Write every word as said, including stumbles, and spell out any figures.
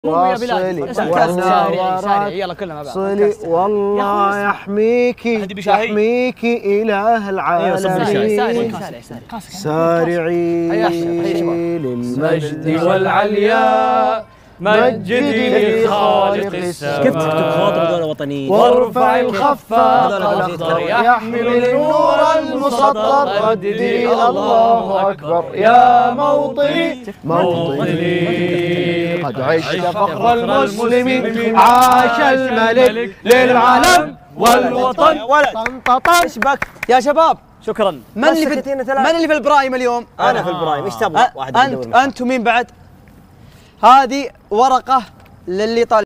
واصلي ونورت يلا كلنا مع بعض. صلي والله يحميكي يحميكي إله العالمين. سارعي للمجد والعليا مجدي خالق السماء. كيف تكتب خاطر دولة وطنية؟ وارفع الخفاق الأخضر يحمل النور المسطر. رددي الله أكبر يا موطني موطني. قد عشت فخر المسلمين عاش الملك للعالم والوطن. طنططن. ايش بك يا شباب؟ شكرا. من اللي في من اللي في البرايم اليوم؟ انا في البرايم. ايش تبغى؟ واحد انت انت ومين بعد؟ هذه ورقة للي طالع